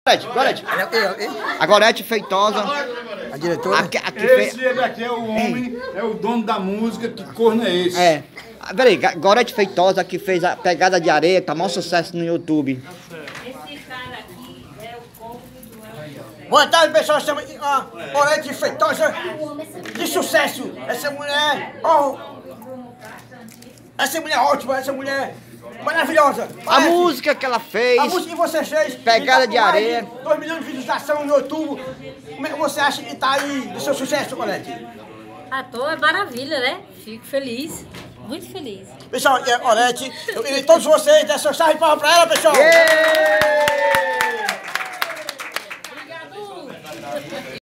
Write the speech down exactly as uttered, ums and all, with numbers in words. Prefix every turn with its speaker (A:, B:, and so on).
A: Gorete, a Gorete Feitosa,
B: a diretora.
A: Aqui, aqui
C: esse
A: fe...
C: ele aqui é o homem, é o dono da música, que corno é esse?
A: É. Peraí, Gorete Feitosa que fez a Pegada de Areia, tá maior sucesso no YouTube.
D: Esse cara aqui é o cônjuge do Elvis.
B: Boa tarde, pessoal. Chama a Gorete Feitosa de sucesso. Essa mulher, ó, essa mulher é ótima, essa mulher maravilhosa.
A: A
B: Parece.
A: música que ela fez,
B: A música que você fez.
A: Pegada
B: tá
A: de
B: com mais
A: Areia.
B: dois milhões de visualizações no YouTube. Como é que você acha que tá aí do seu sucesso, Gorete?
D: Ah, tô, é maravilha, né? Fico feliz, muito feliz.
B: Pessoal, e a Gorete, eu queria que todos vocês dessem um salve de palmas pra ela, pessoal.
A: Yeah!